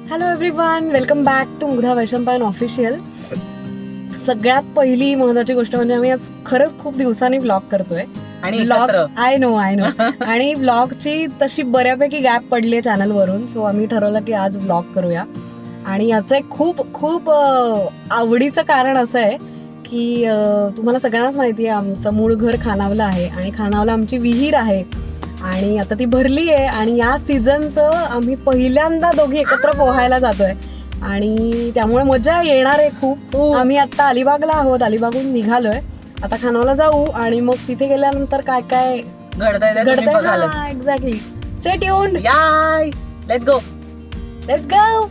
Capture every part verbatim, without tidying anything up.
Hello everyone, welcome back to Mugdha Vaishampayan official. सगळ्यात पहिली महत्वाची गोष्ट म्हणजे आम्ही आज खरंच खूप दिवसांनी व्लॉग करतोय आणि vlog I know I know आणि व्लॉगची तशी बऱ्यापैकी गॅप पडली आहे चॅनलवरून. सो आम्ही ठरवलं की आज व्लॉग करूया. आणि याचं एक खूप खूप आवडीचं कारण असं आहे की तुम्हाला सगळ्यांनाच माहिती आहे आमचं मूळ घर खानावला आहे आणि खानावला आमची विहीर आहे आणि आता ती भरली आहे आणि या सीझनचं आम्ही पहिल्यांदा दोघी एकत्र पोहायला जातोय आणि त्यामुळे मजा येणार आहे खूप. आम्ही आता अलिबागला आहोत, अलिबागहून निघालोय, आता खानावला जाऊ आणि मग तिथे गेल्यानंतर काय काय घडतंय exactly. Stay tuned. Yay let's go let's go.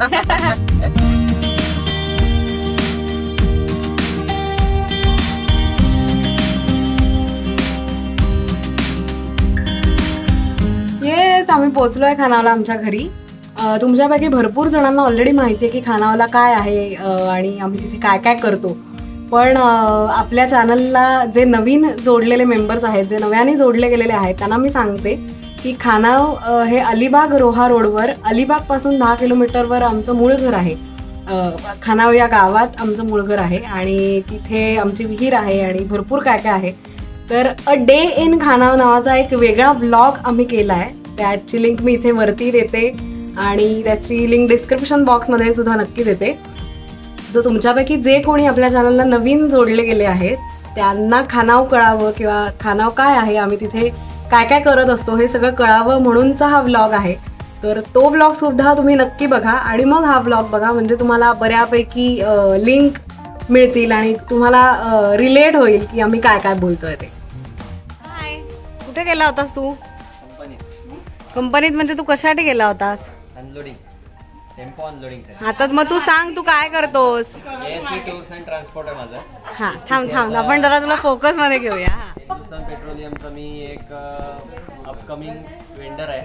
Yes, आम्ही पोहोचलोय खानावला आमच्या घरी. तुमच्यापैकी भरपूर जणांना ऑलरेडी माहिती आहे की खानावला काय आहे आणि आम्ही तिथे काय काय करतो. पण आपल्या चॅनलला जे नवीन जोडलेले मेंबर्स आहेत, जे नव्याने जोडले गेलेले आहेत, त्यांना मी सांगते की खानाव हे अलिबाग रोहा रोडवर अलिबागपासून दहा किलोमीटरवर आमचं मूळ घर आहे. खानाव या गावात आमचं मूळ घर आहे आणि तिथे आमची विहीर आहे आणि भरपूर काय काय आहे. तर अ डे इन खानाव नावाचा एक वेगळा व्लॉग आम्ही केला आहे. त्याची लिंक मी इथे वरती देते आणि त्याची लिंक डिस्क्रिप्शन बॉक्समध्ये सुद्धा नक्की देते. जो तुमच्यापैकी जे कोणी आपल्या चॅनलला नवीन जोडले गेले आहेत त्यांना खानाव कळावं किंवा खानाव काय आहे, आम्ही तिथे काय काय करत असतो हे सगळं कळावं म्हणूनचा हा व्लॉग आहे. तर तो व्लॉग सुद्धा तुम्ही नक्की बघा आणि मग हा व्लॉग बघा, म्हणजे तुम्हाला बऱ्यापैकी लिंक मिळतील आणि तुम्हाला रिलेट होईल की आम्ही काय काय बोलतोय ते. हाय, कुठे गेला होतास तू? कंपनीत. म्हणजे तू कशासाठी गेला होतास? Unloading, tempo unloading. आता मग तू सांग तू काय करतोस? एएसपी टूर्स अँड ट्रान्सपोर्ट आहे माझं. हा थांब थांब आपण जरा तुला फोकस मध्ये घेऊया. हिंदुस्थान पेट्रोलियमचा मी एक अपकमिंग वेंडर आहे.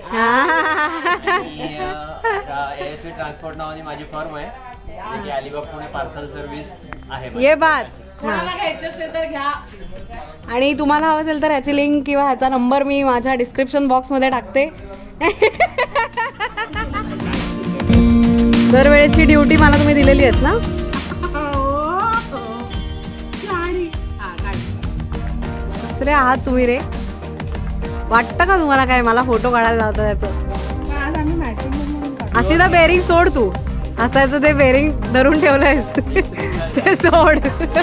एएसपी ट्रान्सपोर्ट नावाने माझी फर्म आहे, जे की अलिबाग पुणे पार्सल सर्व्हिस आहे. ये बात. आणि तुम्हाला हवं असेल तर ह्याची लिंक किंवा ह्याचा नंबर मी माझ्या डिस्क्रिप्शन बॉक्स मध्ये टाकते. दरवेळेची ड्युटी मला तुम्ही दिलेली आहेत ना. कसले आहात तुम्ही रे? वाटतं का तुम्हाला काय मला फोटो काढायला लावतं त्याचं? अशी ना बेरिंग सोड, तू हसायचं ते बेरिंग धरून ठेवलंय ते सोड.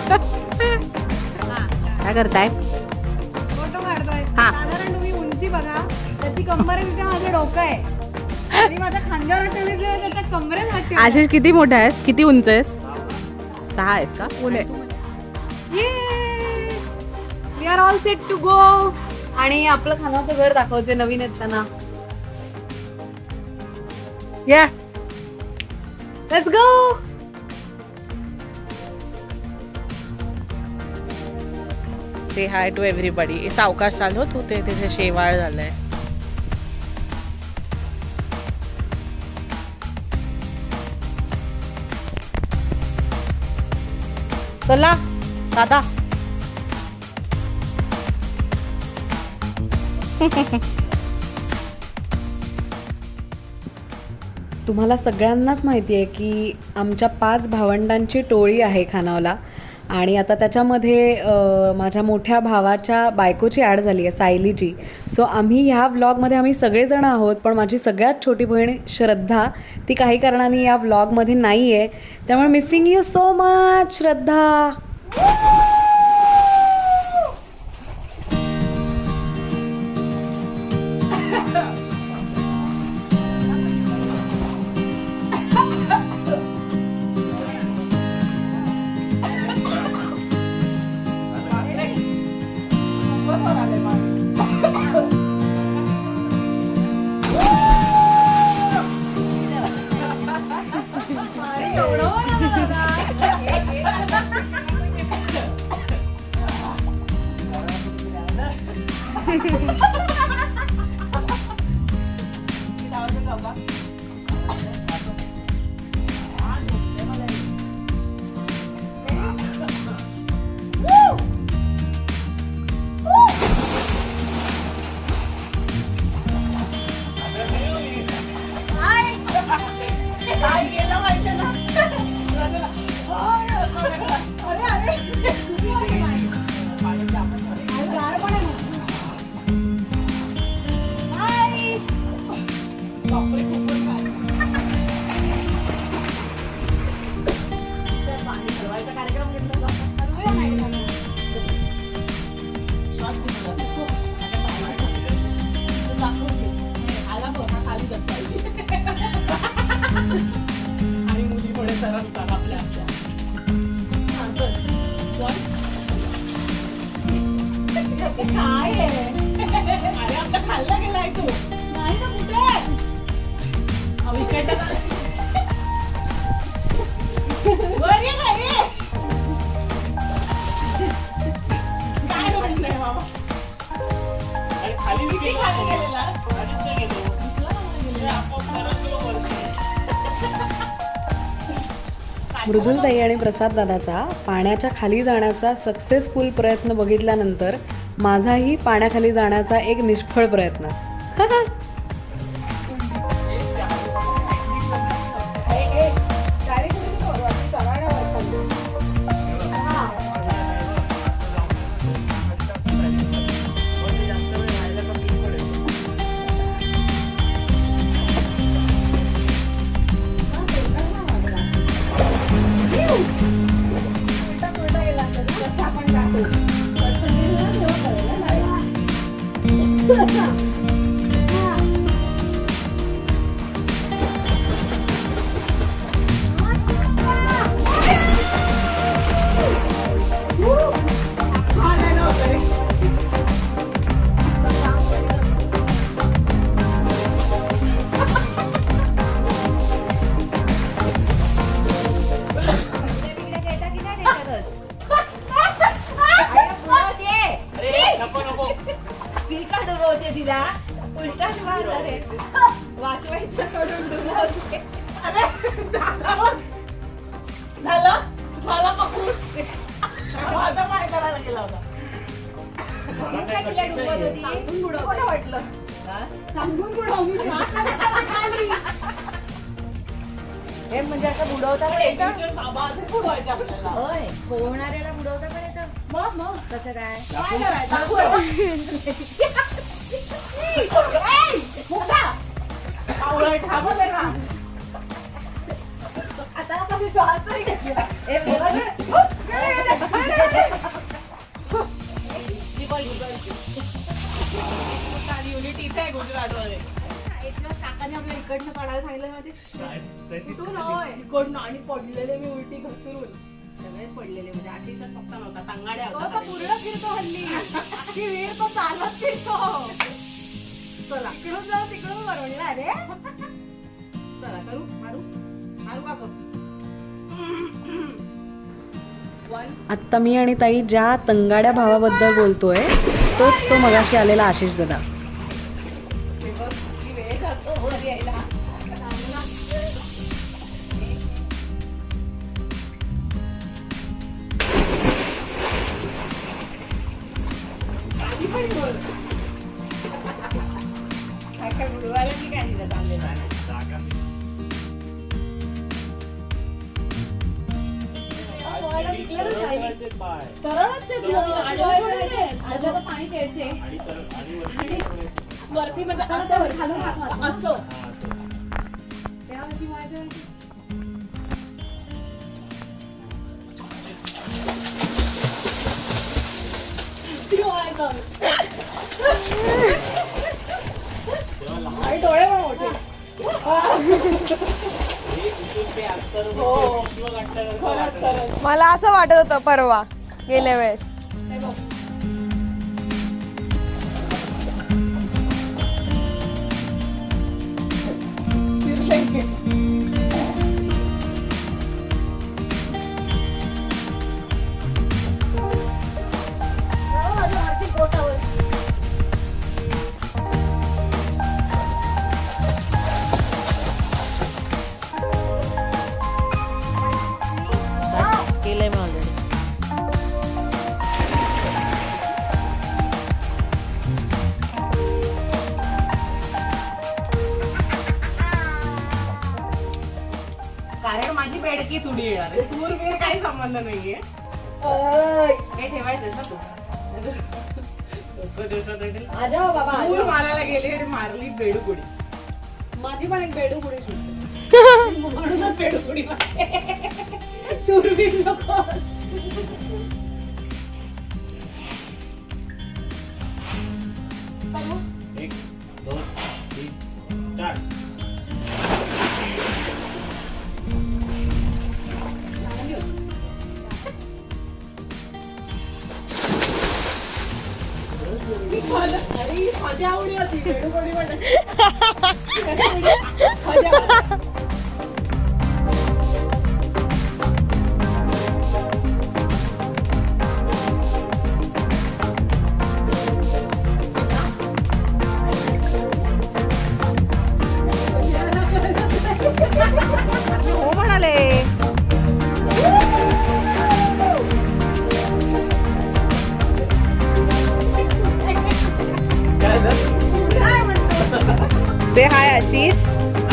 काय करताय? फोटो काढतोय. साधारण तुम्ही उंची बघा, त्याची कंबर आहे तिथे माझं डोकं आहे आणि माझ्या खांद्यावर ठेवलेलं त्याच्या कमरेत हात ठेवला. आशिष किती मोठा आहेस? किती उंच आहेस? सहा आहेस का? पुढे we are all set to go. आणि आपलं खानावचं घर दाखवायचे नवीन आहेत त्यांना. या let's go. Say hi to everybody. सावकाश चालू तू, ते तिथे शेवाळ झालंय. चला दादा. तुम्हाला सगळ्यांनाच माहिती आहे की आमच्या पाच भावंडांची टोळी आहे खानावला आणि आता त्याच्यामध्ये माझ्या मोठ्या भावाच्या बायकोची ॲड झाली आहे, सायलीची. सो आम्ही ह्या व्लॉगमध्ये आम्ही सगळेजण आहोत, पण माझी सगळ्यात छोटी बहीण श्रद्धा ती काही कारणाने या व्लॉगमध्ये नाही आहे. त्यामुळे missing you so much Shraddha. आणि मुली थोडे सरकतात आपल्या आपल्या. काय आहे? अरे आपला खाल्ला गेलाय तू. नाही ना कुठे विकेट काय म्हटलंय बाबा. खाली विकेट खाली गेलेला. मृदुलताई आणि प्रसाद दादाचा पाण्याच्या खाली जाण्याचा सक्सेसफुल प्रयत्न बघितल्यानंतर माझाही पाण्याखाली जाण्याचा एक निष्फळ प्रयत्न. वाचवायचं सोडून डुबवते. झालं मला पकडून माझा पाय करायला गेला होता. सांगून बुडवलं वाटलं. सांगून बुडव मी हे म्हणजे आता बुडवता बुडवायचं आपल्याला. होय पोहणाऱ्याला बुडवता पण याचं. मग मग कसं काय थांबवलंय ना आता. आता मी श्वास तरी घेतला. युनिट इथे आहे गुजरातमध्ये. एक दिवस काकाने आपल्या इकडनं काढायला सांगितलं माझे कुठून होय इकडनं आणि पडलेले मी उलटी घसरून सगळेच पडलेले. म्हणजे आशिषच फक्त नव्हता तंगाड्या होता. पूर्ण फिरतो हल्ली ती वीर तो चालत फिरतो. चला तिकडून जाऊ तिकडून बरोबर. अरे चला करू मारू मारू का करू. आत्ता मी आणि ताई ज्या तंगाड्या भावाबद्दल बोलतोय तोच तो मगाशी आलेला आशिष दादा. वेळ जातो वर यायला. काय काय बुडवायला मी काय दिलं चांगलं. सरळच पाणी खेळते वरती म्हणजे खालून असं तेव्हा कशी माझ्या डोळे पण मोठे. मला असं वाटत होतं परवा गेल्या वेळेस. कारण माझी बेडकीच उडी येणार आहे. सूरवीर काही संबंध नाहीये. हे ठेवायचं ना तू. सूर मारायला गेली आणि मारली बेडूक उडी. माझी पण एक बेडूकुडी शूट म्हणूनच बेडूकुडी सुरवीर नको. एक दोन तीन चार. अरे माझी आवडी होती बेडूकुडी म्हणून. हो म्हणाले. ते हाय आशिष.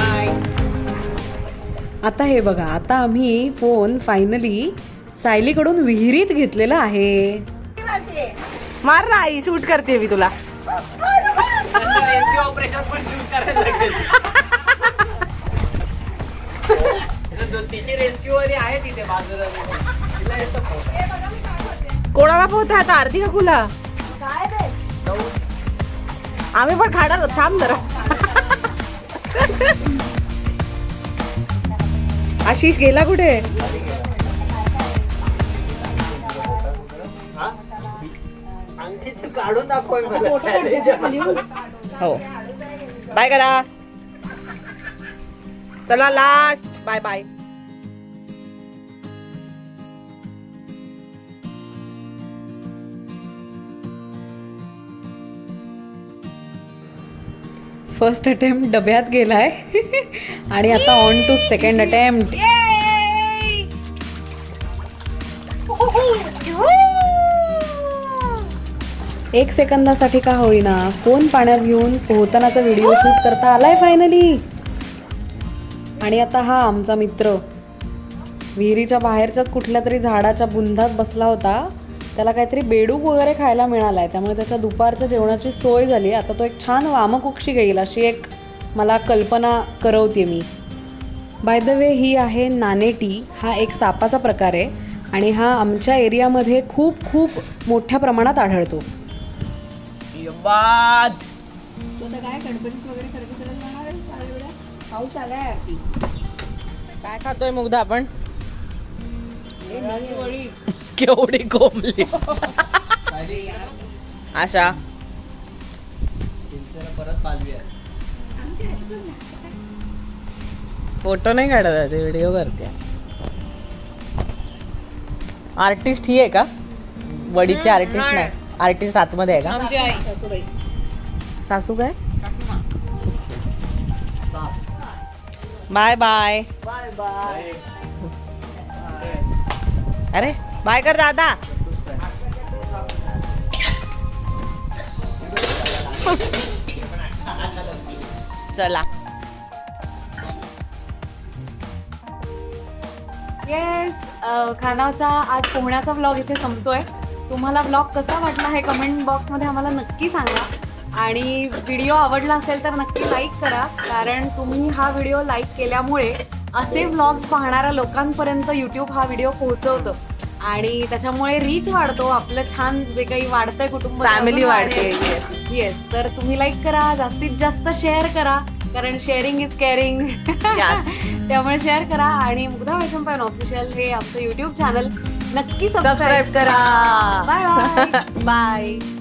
आता हे बघा, आता आम्ही फोन फायनली सायलीकडून विहिरीत घेतलेला आहे. मार ना आई, शूट करते मी तुला. रेस्क्यू ऑपरेशन पण शूट करायला लागेल. तिची रेस्क्यू वाली आहे तिथे बाजूला. तिला येतं फोन. कोणाला पोहत आता आरती का कुला? आम्ही पण खाणार आहोत, थांब जरा. आशिष गेला कुठे? अंगठीचं काढून दाखव मला. हो, बाय करा. चला last bye bye. First attempt डब्यात गेलाय आणि आता ऑन टू सेकंड अटेम्प्ट. एक सेकंदासाठी का होईना फोन पाण्यात घेऊन पोहतानाचा व्हिडिओ शूट करता आलाय फायनली. आणि आता हा आमचा मित्र विहिरीच्या बाहेरच्याच कुठल्या तरी झाडाच्या बुंधात बसला होता. त्याला काहीतरी बेडूक वगैरे खायला मिळालाय, त्यामुळे त्याच्या दुपारच्या जेवणाची सोय झाली. आता तो एक छान वामकुक्षी घेईल अशी एक मला कल्पना करवते मी. बाय द वे, ही आहे नानेटी. हा एक सापाचा प्रकार आहे आणि हा आमच्या एरियामध्ये खूप खूप मोठ्या प्रमाणात आढळतो. काय गणपतीत वगैरे खरेदी करायला जाणार आहे? पाऊस आलाय. काय खातोय मुग्धा आपण? केवढी कोंबली आशा. परत पालवी आहे. फोटो नाही काढत आहे, ते व्हिडिओ करते. आर्टिस्ट ही आहे का? वडीची आर्टिस्ट नाही, आर्टिस्ट आतमध्ये आहे का? आमची आई सासू काय? Bye bye. Bye bye. अरे बाय कर दादा. चला. येस, खानावचा आज पोहण्याचा व्लॉग इथे संपतोय. तुम्हाला व्लॉग कसा वाटला हे कमेंट बॉक्समध्ये आम्हाला नक्की सांगा. आणि व्हिडिओ आवडला असेल तर नक्की लाईक करा, कारण तुम्ही हा व्हिडिओ लाईक केल्यामुळे असे व्लॉग्स पाहणाऱ्या लोकांपर्यंत यूट्यूब हा व्हिडिओ पोहोचवतं आणि त्याच्यामुळे रीच वाढतो. आपलं छान जे काही वाढतंय कुटुंब, फॅमिली वाढते. येस, तर तुम्ही लाईक करा, जास्तीत जास्त शेअर करा, कारण शेअरिंग इज केअरिंग. त्यामुळे शेअर करा आणि मुग्धा वैशंपायन ऑफिशियल हे आमचं यूट्यूब चॅनल नक्की सबस्क्राईब करा. Bye bye. बाय.